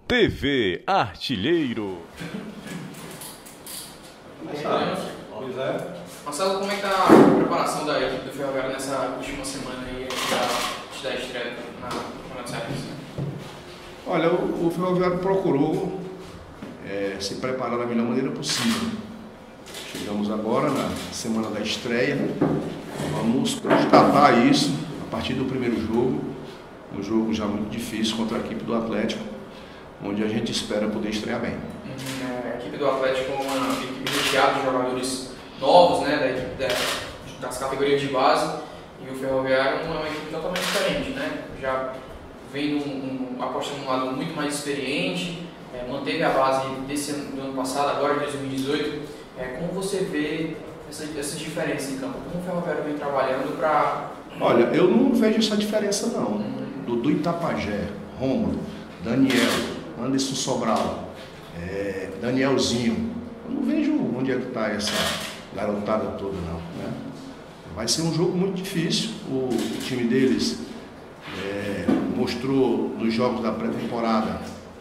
TV Artilheiro. Marcelo, como é que tá a preparação da equipe do Ferroviário nessa última semana aí da estreia na Campeonato Cearense? Olha, o Ferroviário procurou se preparar da melhor maneira possível. Chegamos agora na semana da estreia, vamos constatar isso a partir do primeiro jogo, um jogo já muito difícil contra a equipe do Atlético, onde a gente espera poder estrear bem. A equipe do Atlético é uma equipe recheada de jogadores novos, né, da equipe das categorias de base, e o Ferroviário é uma equipe totalmente diferente, né? Já vem apostando num lado muito mais experiente, manteve a base do ano passado, agora de 2018. Como você vê essa diferença em campo? Como o Ferroviário vem trabalhando para... Olha, eu não vejo essa diferença não. Dudu Itapajé, Rômulo, Daniel, Anderson Sobral, Danielzinho. Eu não vejo onde é que está essa garotada toda não, né? Vai ser um jogo muito difícil. O time deles mostrou nos jogos da pré-temporada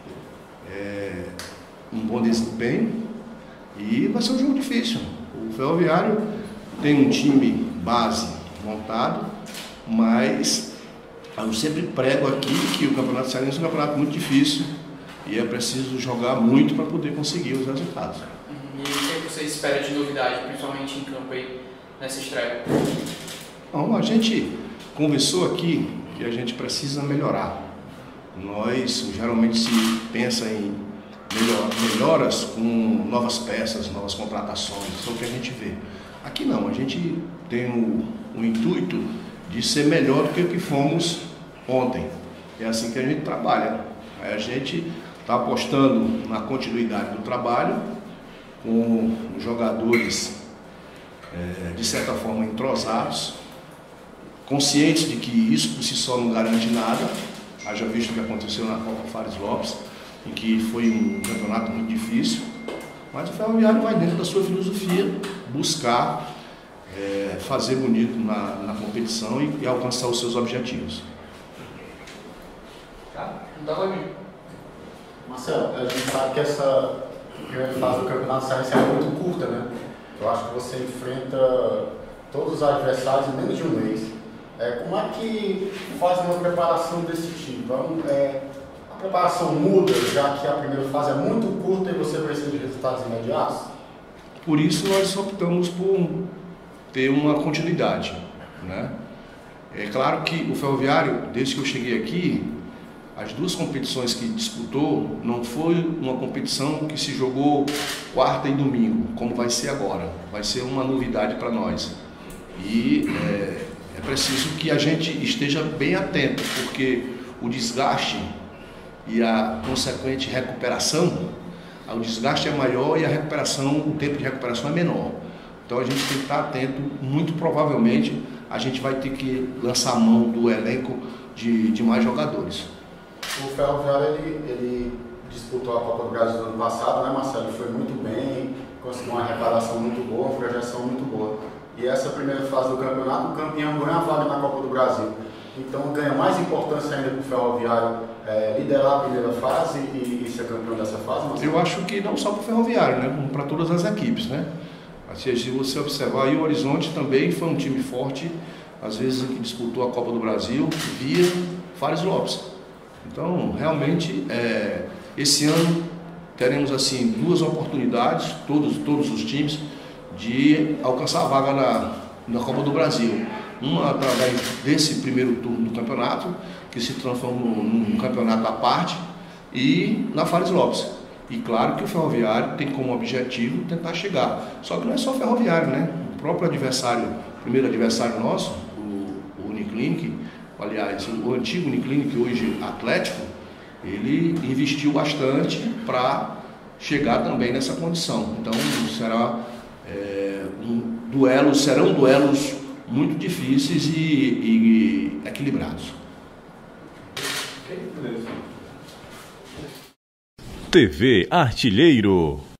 um bom desempenho e vai ser um jogo difícil. O Ferroviário tem um time base montado, mas eu sempre prego aqui que o Campeonato Cearense é um campeonato muito difícil e é preciso jogar muito para poder conseguir os resultados. E o que você espera de novidade, principalmente em campo aí, nessa estreia? Bom, a gente conversou aqui que a gente precisa melhorar. Nós geralmente se pensa em melhoras com novas peças, novas contratações, isso é o que a gente vê. Aqui não, a gente tem o intuito de ser melhor do que o que fomos ontem. É assim que a gente trabalha. A gente está apostando na continuidade do trabalho, com jogadores de certa forma entrosados, conscientes de que isso por si só não garante nada. Haja visto o que aconteceu na Copa Fares Lopes, em que foi um campeonato muito difícil, mas o Ferroviário vai dentro da sua filosofia buscar fazer bonito na competição e alcançar os seus objetivos. Não dá pra mim. Marcelo, a gente sabe que essa primeira fase do Campeonato Cearense é muito curta, né? Eu acho que você enfrenta todos os adversários em menos de um mês. Como é que faz uma preparação desse tipo? A preparação muda, já que a primeira fase é muito curta e você precisa de resultados imediatos? Por isso nós optamos por ter uma continuidade, né? É claro que o Ferroviário, desde que eu cheguei aqui, as duas competições que disputou não foi uma competição que se jogou quarta e domingo, como vai ser agora. Vai ser uma novidade para nós. E é preciso que a gente esteja bem atento, porque o desgaste e a consequente recuperação, o desgaste é maior e o tempo de recuperação é menor. Então a gente tem que estar atento. Muito provavelmente a gente vai ter que lançar a mão do elenco de mais jogadores. O Ferroviário ele disputou a Copa do Brasil no ano passado, né, Marcelo? Foi muito bem, conseguiu uma arrecadação muito boa, uma projeção muito boa. E essa primeira fase do campeonato, o campeão ganha a vaga na Copa do Brasil. Então ganha mais importância ainda para o Ferroviário liderar a primeira fase e ser campeão dessa fase? Marcelo? Eu acho que não só para o Ferroviário, né, como para todas as equipes, né? Assim, se você observar aí, o Horizonte também foi um time forte, às vezes que disputou a Copa do Brasil via Fares Lopes. Então, realmente, esse ano teremos assim duas oportunidades, todos os times, de alcançar a vaga na Copa do Brasil. Uma através desse primeiro turno do campeonato, que se transformou num campeonato à parte, e na Fares Lopes. E claro que o Ferroviário tem como objetivo tentar chegar. Só que não é só o Ferroviário, né? O próprio adversário, o primeiro adversário nosso, o Uniclinic, aliás, o antigo Uniclinic, hoje Atlético, ele investiu bastante para chegar também nessa condição. Então serão duelos muito difíceis e equilibrados. TV Artilheiro.